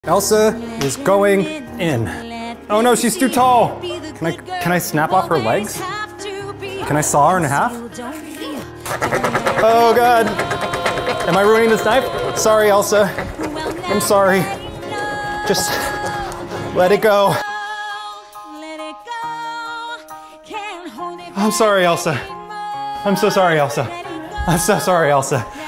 Elsa is going in. Oh no, she's too tall. Can I snap off her legs? Can I saw her in half? Oh God. Am I ruining this knife? Sorry, Elsa. I'm sorry. Just let it go. I'm sorry, Elsa. I'm so sorry, Elsa. I'm so sorry, Elsa.